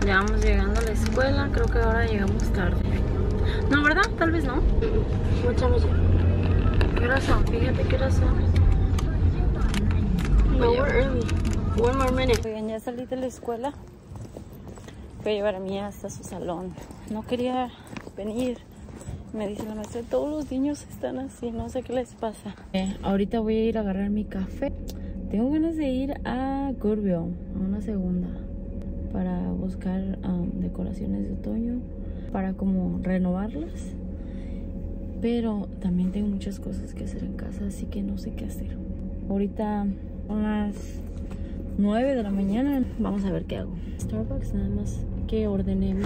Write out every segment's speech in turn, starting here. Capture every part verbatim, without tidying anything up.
Ya vamos llegando a la escuela. Creo que ahora llegamos tarde. No, ¿verdad? Tal vez no. What time is it? ¿Qué horas son? Fíjate qué horas son. No, we're early. One more minute. Oigan, ya salí de la escuela. Voy a llevar a Mía hasta su salón. No quería venir. Me dice la maestra, todos los niños están así, no sé qué les pasa. Eh, ahorita voy a ir a agarrar mi café. Tengo ganas de ir a Goodwill, a una segunda, para buscar um, decoraciones de otoño, para como renovarlas. Pero también tengo muchas cosas que hacer en casa, así que no sé qué hacer. Ahorita son las nueve de la mañana. Vamos a ver qué hago. Starbucks, nada más que ordené.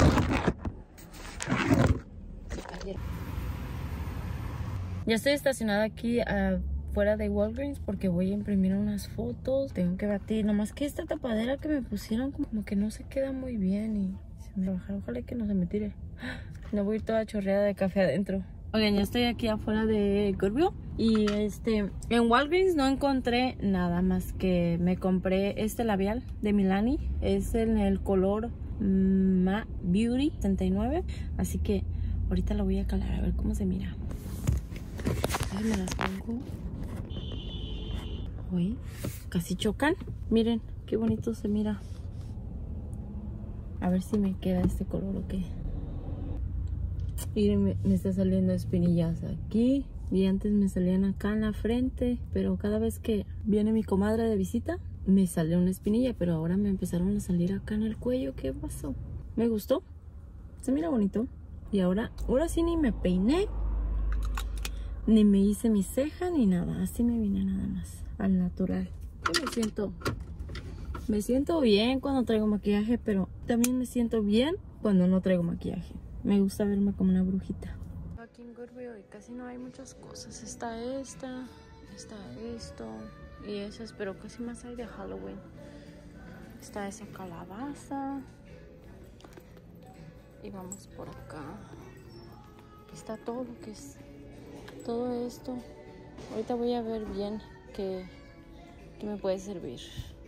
Ya estoy estacionada aquí afuera de Walgreens porque voy a imprimir unas fotos. Tengo que batir, nomás que esta tapadera que me pusieron como que no se queda muy bien y se me baja. Ojalá que no se me tire. No voy a ir toda chorreada de café adentro. Oigan, ya estoy aquí afuera de Goodwill y este en Walgreens no encontré nada más que me compré este labial de Milani. Es en el color Matte Beauty setenta y nueve, así que ahorita lo voy a calar a ver cómo se mira. A ver, me las pongo. Uy, casi chocan. Miren qué bonito se mira. A ver si me queda este color o qué. Miren, me, me está saliendo espinillas aquí. Y antes me salían acá en la frente. Pero cada vez que viene mi comadre de visita, me sale una espinilla. Pero ahora me empezaron a salir acá en el cuello. ¿Qué pasó? Me gustó. Se mira bonito. Y ahora, ahora sí ni me peiné. Ni me hice mi ceja ni nada. Así me vine nada más. Al natural. Yo me siento... Me siento bien cuando traigo maquillaje. Pero también me siento bien cuando no traigo maquillaje. Me gusta verme como una brujita. Aquí en Goodwill casi no hay muchas cosas. Está esta, está esto y esas, pero casi más hay de Halloween. Está esa calabaza. Y vamos por acá. Está todo lo que es, todo esto. Ahorita voy a ver bien qué, qué me puede servir.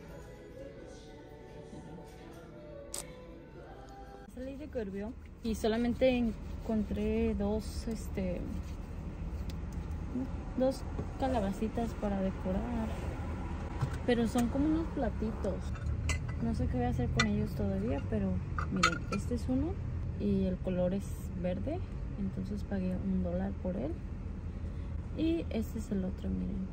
Salí de Goodwill y solamente encontré dos, este, dos calabacitas para decorar, pero son como unos platitos. No sé qué voy a hacer con ellos todavía, pero miren, este es uno y el color es verde, entonces pagué un dólar por él. Y este es el otro, miren,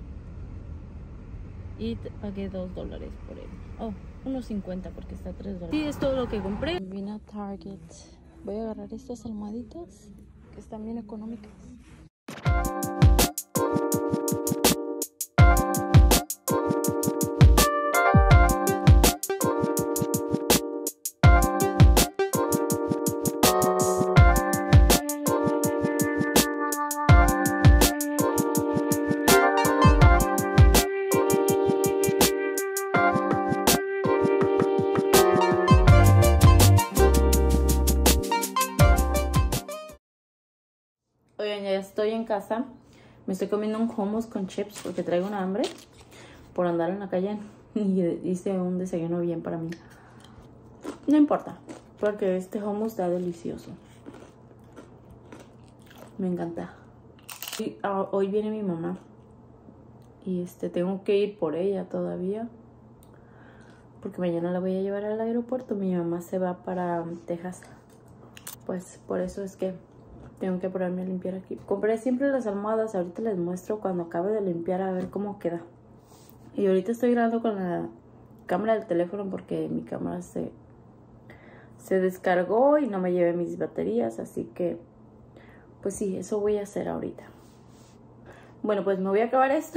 y pagué dos dólares por él. Oh, unos cincuenta porque está a tres dólares. Sí, es todo lo que compré. Vine a Target. Voy a agarrar estas almohaditas que están bien económicas. Oigan, ya estoy en casa. Me estoy comiendo un hummus con chips porque traigo una hambre por andar en la calle y hice un desayuno bien para mí. No importa, porque este hummus está delicioso. Me encanta. Y, uh, hoy viene mi mamá y este tengo que ir por ella todavía porque mañana la voy a llevar al aeropuerto. Mi mamá se va para Texas. Pues por eso es que tengo que ponerme a limpiar aquí. Compré siempre las almohadas. Ahorita les muestro cuando acabe de limpiar a ver cómo queda. Y ahorita estoy grabando con la cámara del teléfono porque mi cámara se, se descargó y no me llevé mis baterías. Así que, pues sí, eso voy a hacer ahorita. Bueno, pues me voy a acabar esto.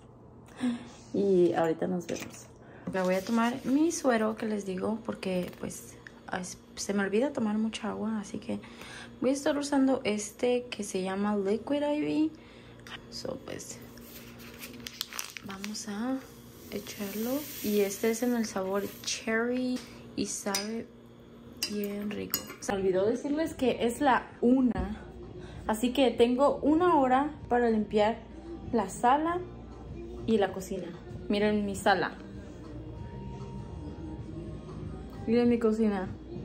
Y ahorita nos vemos. Me voy a tomar mi suero que les digo porque pues se me olvida tomar mucha agua. Así que voy a estar usando este que se llama Liquid I V. So, pues vamos a echarlo. Y este es en el sabor cherry y sabe bien rico. Se me olvidó decirles que es la una. Así que tengo una hora para limpiar la sala y la cocina. Miren mi sala. Miren mi cocina.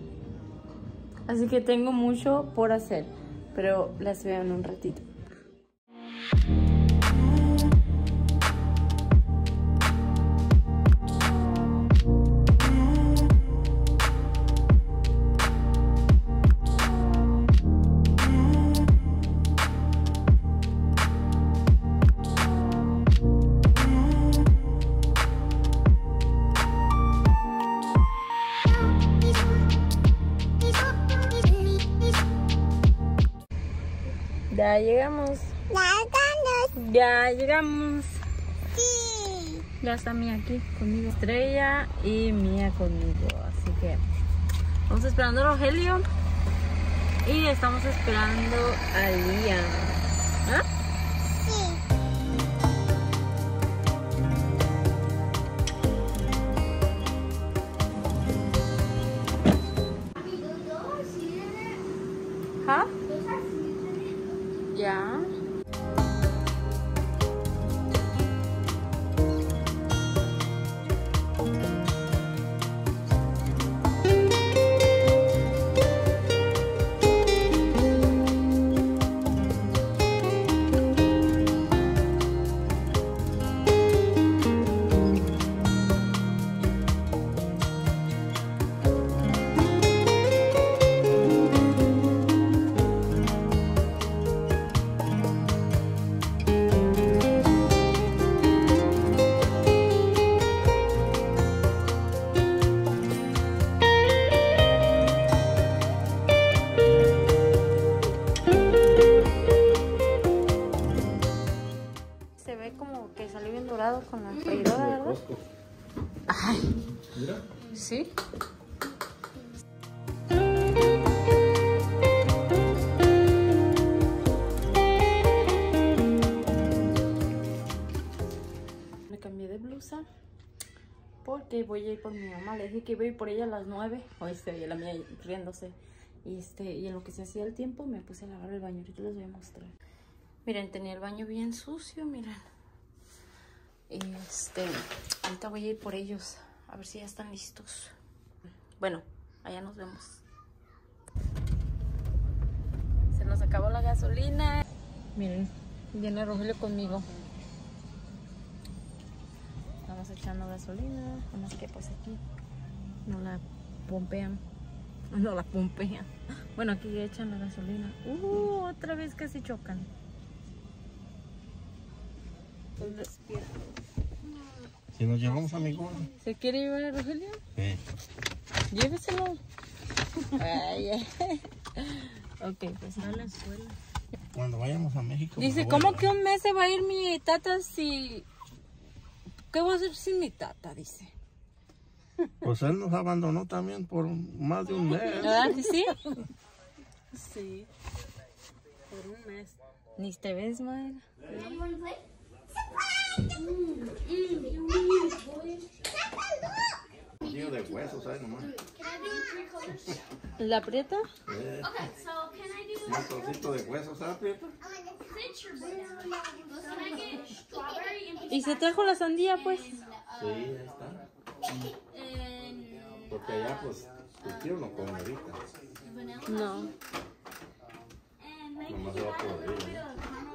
Así que tengo mucho por hacer, pero las veo en un ratito. Ya llegamos. Ya estamos. Ya llegamos. Sí. Ya está Mía aquí conmigo, Estrella y Mía conmigo. Así que vamos esperando a Rogelio y estamos esperando a Liam. ¿Ah? Sí. ¿Ah? Ya. Se ve como que salió bien dorado con la freidora, ¿verdad? Ay. Mira. ¿Sí? Me cambié de blusa porque voy a ir por mi mamá. Le dije que iba a ir por ella a las nueve. Hoy se veía la mía riéndose. Y, este, y en lo que se hacía el tiempo me puse a lavar el baño. Ahorita les voy a mostrar. Miren, tenía el baño bien sucio, miren. Este, ahorita voy a ir por ellos. A ver si ya están listos. Bueno, allá nos vemos. Se nos acabó la gasolina. Miren, viene Rogelio conmigo. Estamos echando gasolina. Nada más que pues aquí no la pompean. No la pompean. Bueno, aquí echan la gasolina. Uh, otra vez casi chocan. Si nos llevamos a mi gordo. ¿Se quiere llevar a Rogelio? Sí. Lléveselo. Ay, ay. Ok, pues va a la escuela. Cuando vayamos a México. Dice, por favor, ¿cómo ¿no? que un mes se va a ir mi tata si... ¿Qué voy a hacer sin mi tata? Dice. Pues él nos abandonó también por más de un mes. ¿Verdad que sí? Sí. Por un mes. Ni te ves, Mayra. Lleno de huesos, ¿sabes? Nomás. ¿La aprieta? Eh, Okay, so can I do un trocito de huesos, ¿sabes, Prieto? citrus? Can I get strawberry and ¿Y se trajo la sandía, pues? Sí, ahí está. and Porque allá, pues, tu tío no come ahorita. vanilla? No. And maybe Nomás se va a podrir, ¿no?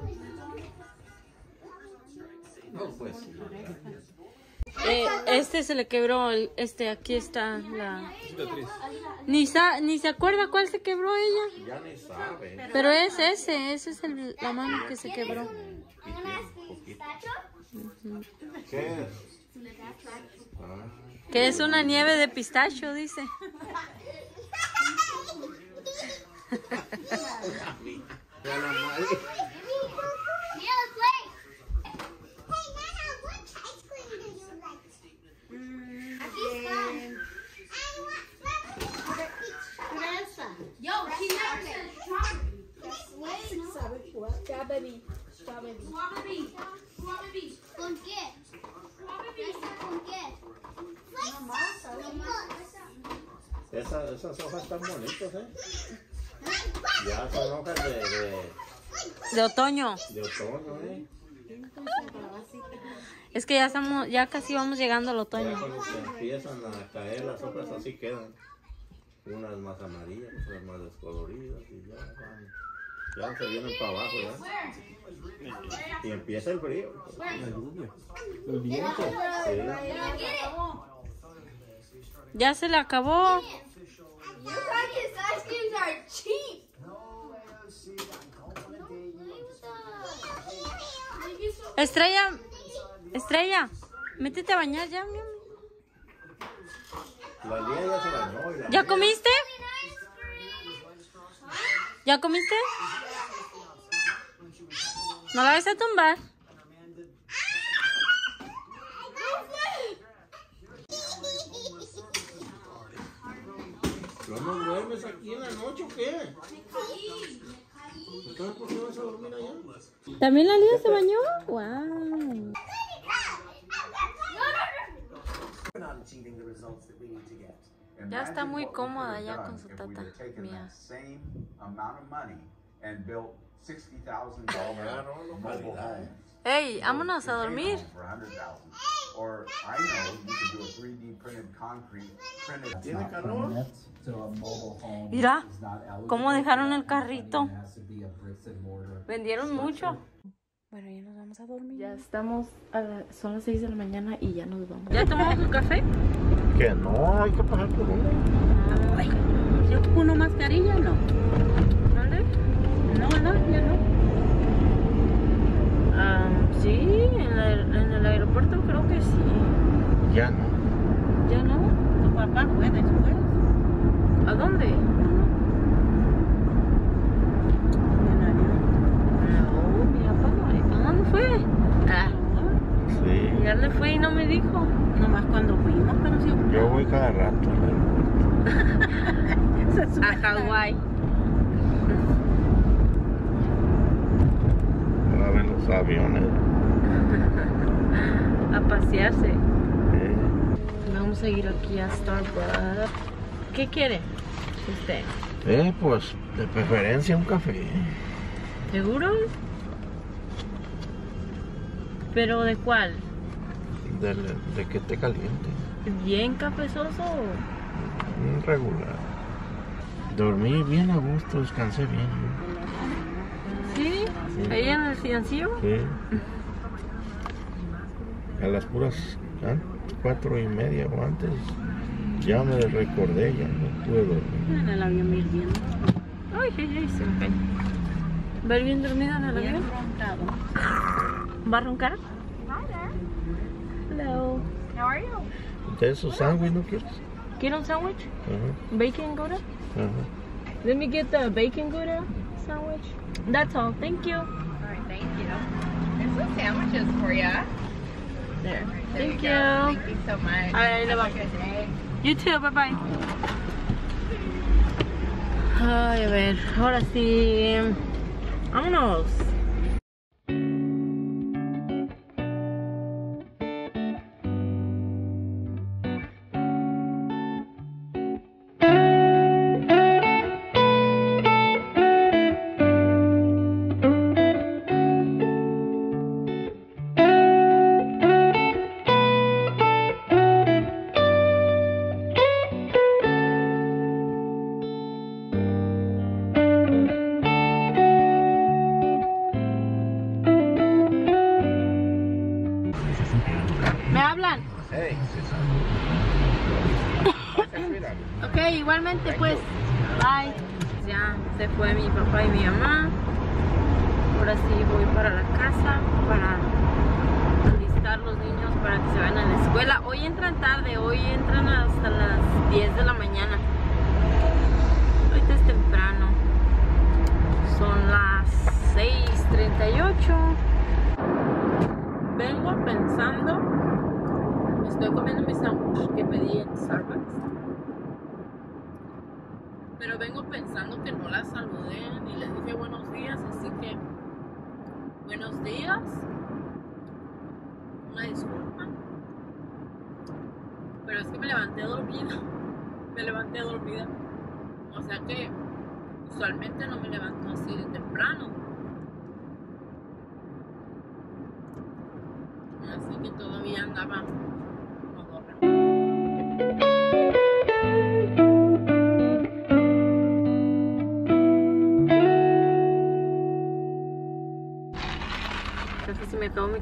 No, pues sí. Eh, este se le quebró, el- este, aquí está la... Ni, sa ni se acuerda cuál se quebró ella. Ya ni sabe. Pero es ese, ese es el, la mano que se quebró. ¿Qué es? Ah, Que es una nieve de pistacho, dice. ya la madre. Yeah, let's play. Hey, Nana, what ice cream do you like? Mm, I want Fresa. Yo, he never said strawberry. Strawberry. Strawberry. Strawberry. Strawberry. ¿Con qué? Strawberry. ¿Con qué? Esa, esas hojas están bonitas, ¿eh? Ya son hojas de, de, De otoño. de otoño, ¿eh? Es que ya estamos, ya casi vamos llegando al Ya otoño. cuando se empiezan a caer las hojas así quedan. unas más amarillas, otras más descoloridas y ya van, ya se vienen para abajo ya. Y empieza el frío. La lluvia. El viento. Sí. Ya se le acabó. Your Rockets ice creams are cheap. Estrella, Estrella, métete a bañar ya, mi amor. La Lía ya se bañó. y la ¿Ya Lía- comiste? ¿Ya comiste? ¿No la vas a tumbar? ¿No no duermes aquí en la noche o qué? Entonces, ¿por qué vas a dormir allá? ¿También la Lía se bañó? Wow. Ya está muy cómoda ya con su tata. Mía. Hey, vámonos a dormir. ¿Tiene calor? Mira, cómo dejaron el carrito. Vendieron mucho. Bueno, ya nos vamos a dormir. Ya estamos, a la- son las seis de la mañana y ya nos vamos. ¿Ya tomamos un café? Que no, hay que pasar por uno. Ay, ¿yo ocupo una mascarilla o no? ¿Vale? No, no, ya no. Ah, sí, en, la- en el aeropuerto creo que sí. Ya no. ¿Ya no? Tu papá fue después. ¿A dónde? No, mi papá no. ¿A dónde fue? Ah, Sí. ya le fue y no me dijo. Nomás cuando fuimos, pero sí. Yo voy cada rato al aeropuerto. Se sube A Hawái. A ver los aviones. A pasearse. Eh, Vamos a ir aquí a Starbucks. ¿Qué quiere usted? eh, pues de preferencia un café. ¿Seguro? ¿Pero de cuál? De, de que esté caliente. ¿Bien cafezoso? Un regular. Dormí bien a gusto, descansé bien. ¿Sí? ¿Ahí en el fiancillo? Sí. A las puras ¿ah? cuatro y media o antes ya me recordé, ya no pude dormir. en el avión bien bien. Ay, ay, ay, se me cayó. ¿Va a ir bien dormida en el Bien avión? roncado. ¿Va a roncar? Hello. How are you? ¿De esos sándwich no quieres? ¿Quiere un sándwich? Ajá, Bacon Gouda? ajá. Let me get the bacon Gouda sandwich. That's all. Thank you. All right, thank you. There's some sandwiches for you. There. There Thank you you. go. Thank you so much. All right, Have bye. a good day. You too. Bye bye. Ay, a ver. Ahora sí. Vámonos. ¿Me hablan? Hey. Ok, igualmente pues. Bye. Ya se fue mi papá y mi mamá. Ahora sí voy para la casa para alistar los niños para que se vayan a la escuela. Hoy entran tarde, hoy entran hasta las diez de la mañana. Ahorita es temprano. Son las seis treinta y ocho. Vengo pensando, estoy comiendo mi sándwich que pedí en Starbucks, pero vengo pensando que no la saludé ni les dije buenos días, así que buenos días, una disculpa, pero es que me levanté dormida, me levanté dormida, o sea que usualmente no me levanto así de temprano. Así que todavía andaba como dormida.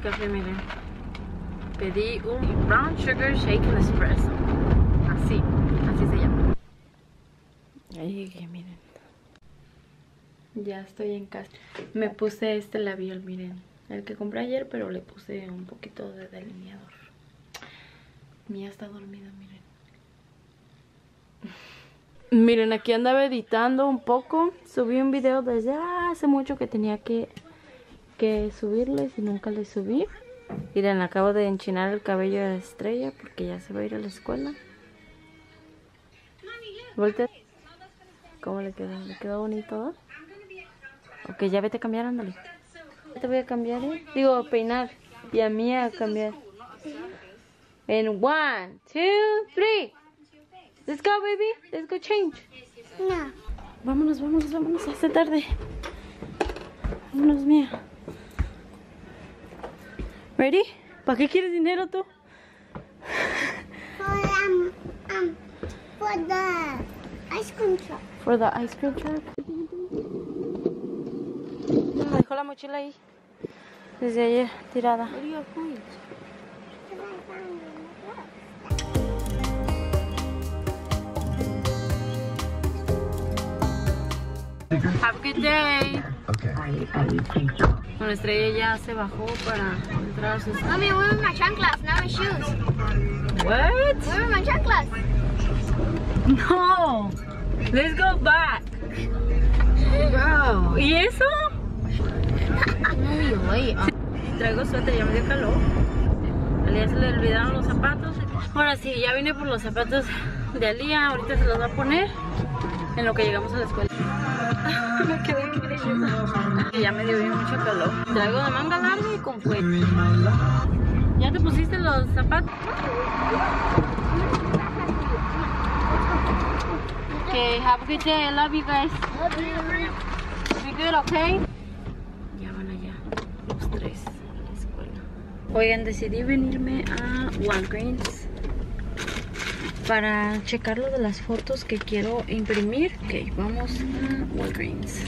café, miren. Pedí un brown sugar shaken espresso. Así, así se llama. Ya llegué, miren. Ya estoy en casa. Me puse este labial, miren. El que compré ayer, pero le puse un poquito de delineador. Mía está dormida, miren. Miren, aquí andaba editando un poco. Subí un video desde hace mucho que tenía que, que subirles y nunca les subí. Miren, acabo de enchinar el cabello de Estrella porque ya se va a ir a la escuela. Voltea. ¿Cómo le quedó? ¿Le quedó bonito? Ok, ya vete a cambiar, ándale. Te voy a cambiar, ¿eh? Digo, a peinar. Y a mí a cambiar. En one, two, three. Let's go, baby. Let's go change. No. Vámonos, vámonos, vámonos. Hace tarde. Vámonos, mía. ¿Ready? ¿Para qué quieres dinero tú? For, um, um, for the ice cream truck. For the ice cream truck. Me dejó la mochila ahí. Desde ayer, tirada. Have a good day. Bueno, Estrella ya se bajó para entrar a sus... Mommy, where are my chanclas? Not my shoes. What? Where are my chanclas? No. Let's go back. Bro. ¿Y eso? Muy late. Traigo suéter, ya me dio calor. Al día se le olvidaron los zapatos. Ahora sí, ya vine por los zapatos de Alía. Ahorita se los va a poner en lo que llegamos a la escuela. Me quedé creyendo. Ya me dio bien mucho calor. Traigo de manga larga y con fuerte. ¿Ya te pusiste los zapatos? Okay, have a good day. I love you guys. Be good, okay? Ya van allá los tres a la escuela. Oigan, decidí venirme a Walgreens para checar lo de las fotos que quiero imprimir. Ok, vamos a Walgreens.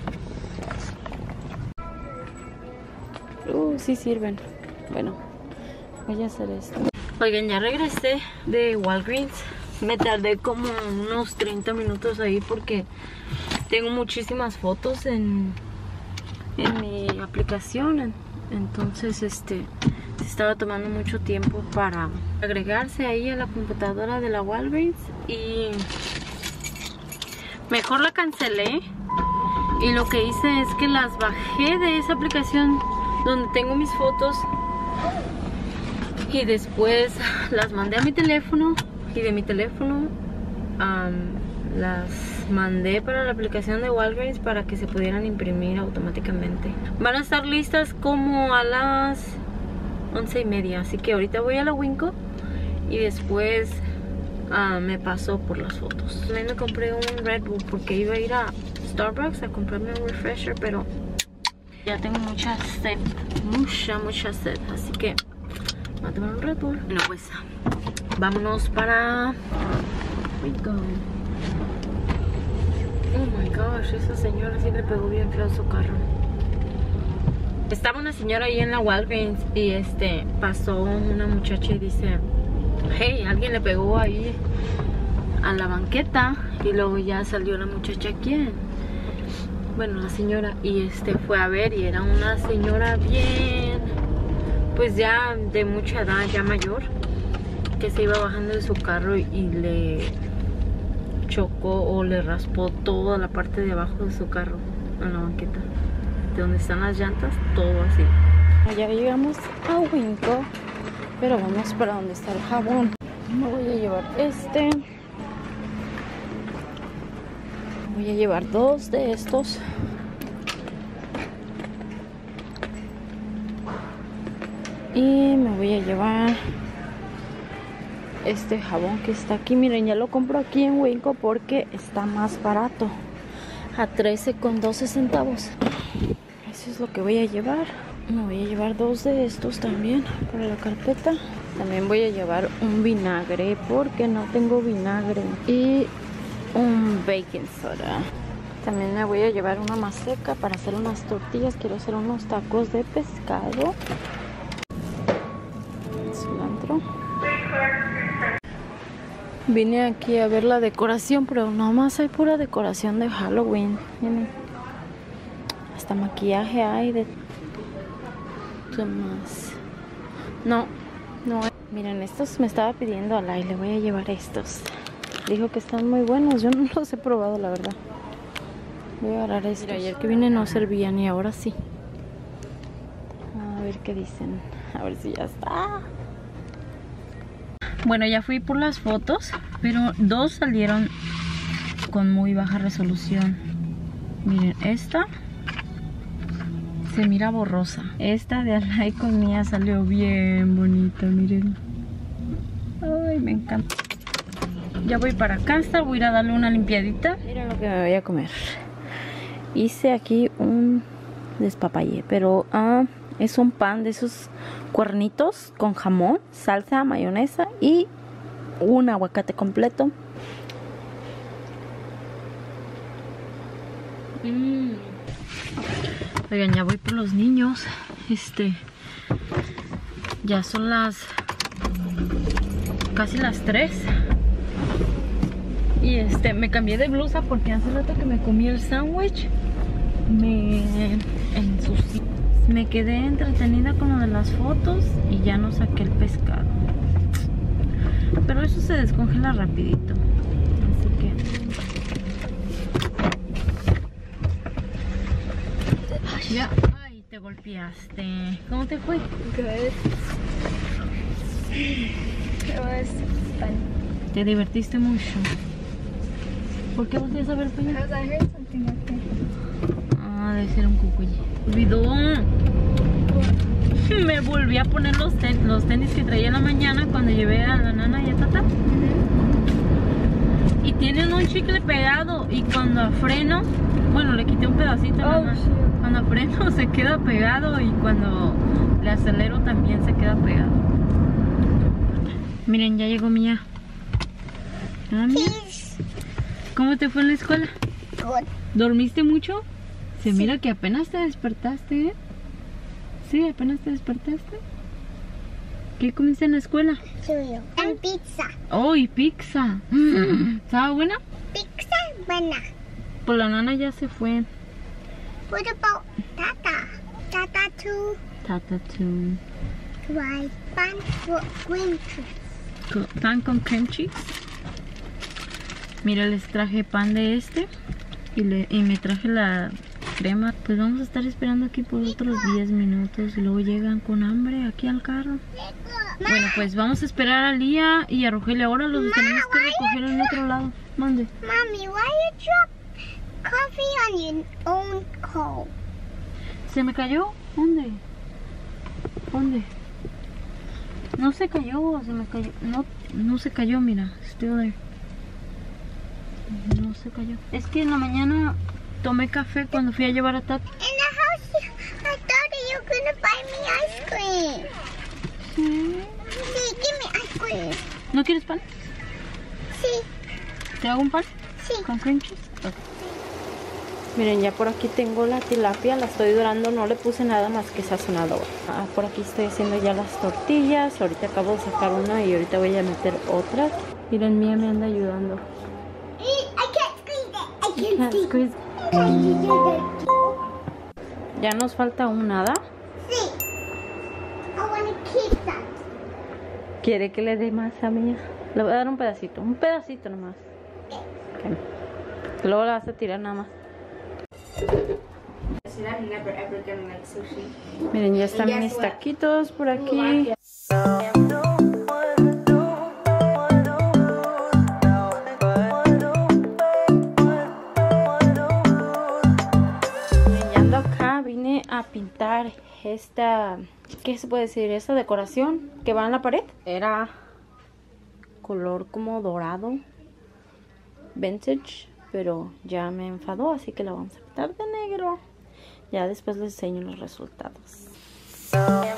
Uh, sí sirven. Bueno, voy a hacer esto. Oigan, ya regresé de Walgreens. Me tardé como unos treinta minutos ahí porque tengo muchísimas fotos en, en mi aplicación. Entonces, este... estaba tomando mucho tiempo para agregarse ahí a la computadora de la Walgreens y mejor la cancelé. Y lo que hice es que las bajé de esa aplicación donde tengo mis fotos y después las mandé a mi teléfono y de mi teléfono um, las mandé para la aplicación de Walgreens para que se pudieran imprimir automáticamente. Van a estar listas como a las once y media, así que ahorita voy a la Winco y después uh, me paso por las fotos. También me compré un Red Bull porque iba a ir a Starbucks a comprarme un refresher, pero ya tengo mucha sed, mucha, mucha sed, así que voy a tomar un Red Bull. Bueno, pues vámonos para Winco. Oh my gosh, esa señora sí le pegó bien feo a su carro. Estaba una señora ahí en la Walgreens y este pasó una muchacha y dice, hey, alguien le pegó ahí a la banqueta. Y luego ya salió la muchacha, ¿quién? Bueno, la señora, y este fue a ver y era una señora bien, pues ya de mucha edad, ya mayor, que se iba bajando de su carro y le chocó o le raspó toda la parte de abajo de su carro en la banqueta, de donde están las llantas, todo así. Ya llegamos a Winco, pero vamos para donde está el jabón. Me voy a llevar este. Voy a llevar dos de estos. Y me voy a llevar este jabón que está aquí. Miren, ya lo compro aquí en Winco porque está más barato, a trece con doce centavos. Eso es lo que voy a llevar. Me voy a llevar dos de estos también para la carpeta. También voy a llevar un vinagre porque no tengo vinagre. Y un baking soda. También me voy a llevar una maseca para hacer unas tortillas. Quiero hacer unos tacos de pescado. Vine aquí a ver la decoración, pero nomás hay pura decoración de Halloween. Miren. Hasta maquillaje hay de... ¿Qué más? No, no. Miren, estos me estaba pidiendo a Lai. Le voy a llevar estos. Dijo que están muy buenos. Yo no los he probado, la verdad. Voy a agarrar estos. Mira, ayer que vine no servían y ahora sí. A ver qué dicen. A ver si ya está. Bueno, ya fui por las fotos, pero dos salieron con muy baja resolución. Miren, esta se mira borrosa. Esta de Alay con mía salió bien bonita, miren. Ay, me encanta. Ya voy para casa, voy a ir a darle una limpiadita. Miren lo que me voy a comer. Hice aquí un despapalle, pero ah, es un pan de esos cuernitos con jamón, salsa, mayonesa y un aguacate completo. Mm. Oigan, ya voy por los niños. Este, ya son las casi las tres. Y este, me cambié de blusa porque hace rato que me comí el sándwich. Me ensucié. Me quedé entretenida con lo de las fotos y ya no saqué el pescado. Pero eso se descongela rapidito. Así que... Ya. Ay, te golpeaste. ¿Cómo te fue? Good. It was fun. Te divertiste mucho. ¿Por qué volteas a ver para allá? Because I heard something up there. Ah, debe ser un cucuy. Olvidó. Me volví a poner los, ten los tenis que traía en la mañana cuando llevé a la nana y a Tata. Mm-hmm. Y tienen un chicle pegado. Y cuando freno, bueno, le quité un pedacito Oh, nada más. shit. Cuando freno se queda pegado y cuando le acelero también se queda pegado. Miren, ya llegó Mía. Ah, Mía. ¿Cómo te fue en la escuela? Good. ¿Dormiste mucho? Se mira que apenas te despertaste, ¿eh? Sí, apenas te despertaste. ¿Qué comiste en la escuela? Cereal. And pizza. Oh, y pizza. ¿Estaba buena? Pizza buena. Pues la nana ya se fue. What about Tata? Tata too. Tata too. Why? Pan for green cheese. Co- Pan con cream cheese. Mira, les traje pan de este. Y, le, y me traje la crema. Pues vamos a estar esperando aquí por otros diez minutos. Y luego llegan con hambre aquí al carro. Bueno, pues vamos a esperar a Lía y a Rogelio. Ahora los tenemos que recoger en otro lado. ¿Dónde? Mommy, why you drop coffee on your own coal? ¿Se me cayó? ¿Dónde? ¿Dónde? No se cayó, se me cayó. No, no se cayó, mira. Still there. No se cayó. Es que en la mañana tomé café cuando fui a llevar a Tata. In the house, I thought you were gonna buy me ice cream. Sí. See, give me ice cream. ¿No quieres pan? See, ¿Te hago un pan? see. ¿Con cream cheese? Okay. Miren, ya por aquí tengo la tilapia, la estoy dorando, no le puse nada más que sazonador. Ah, por aquí estoy haciendo ya las tortillas, ahorita acabo de sacar una y ahorita voy a meter otras. Miren, Mía me anda ayudando. I can't squeeze it. I can't Can't squeeze squeeze. it. Ya nos falta un nada. See, I want to keep that. ¿Quiere que le dé más a Mía? Le voy a dar un pedacito, un pedacito nomás. Okay. Luego la vas a tirar nada más. I'm never ever gonna like sushi. Miren, ya están And guess mis what? taquitos por aquí. Miren, ya ando acá, vine a pintar esta, ¿qué se puede decir? Esta decoración que va en la pared. Era color como dorado, vintage, pero ya me enfadó, así que la vamos a pintar de negro. Ya después les enseño los resultados.